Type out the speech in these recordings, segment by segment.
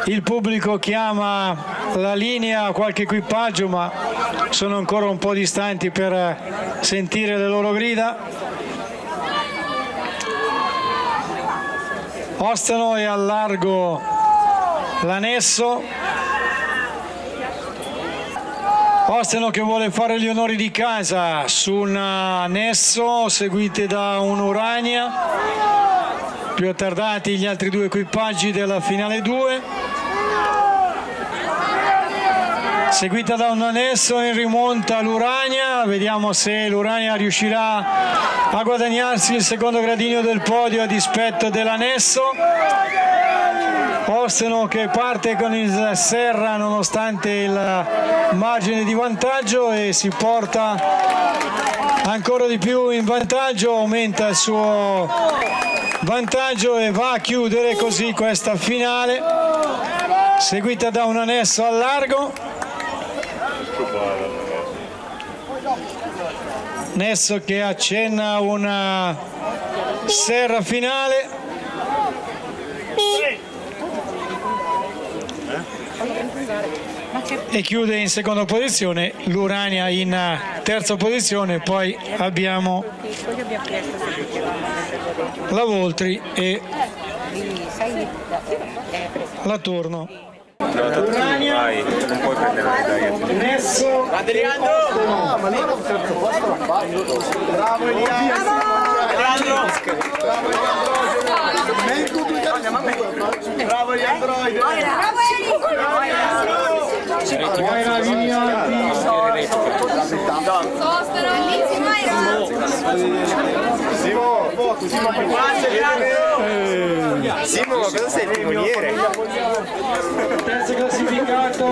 Il pubblico chiama la linea a qualche equipaggio, ma sono ancora un po' distanti per sentire le loro grida. Ostano e al largo l'Anesso. Ostano che vuole fare gli onori di casa su un Anesso, seguite da un Urania. Più attardati gli altri due equipaggi della finale 2. Seguita da un Anesso in rimonta l'Urania. Vediamo se l'Urania riuscirà a guadagnarsi il secondo gradino del podio a dispetto dell'Anesso. Ostano che parte con il Serra nonostante il margine di vantaggio e si porta ancora di più in vantaggio, aumenta il suo vantaggio e va a chiudere così questa finale, seguita da un Anesso al largo. Anesso che accenna una serra finale. E chiude in seconda posizione l'Urania in terza posizione, poi abbiamo la Voltri e la Turno. Urania, Anesso, Adriano! Bravo Eliano! Bravo Eliandroide! Moira Vignati, Simo, cosa sei timoniere? terzo classificato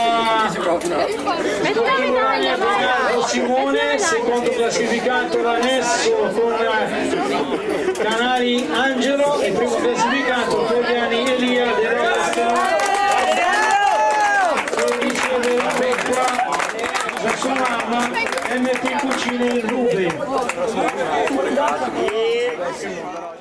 Simone, secondo classificato l'Anesso con Canali Angelo e primo classificato Togliani Elia del Resta. Della Becqua, la sua mamma MT Cucine Rube.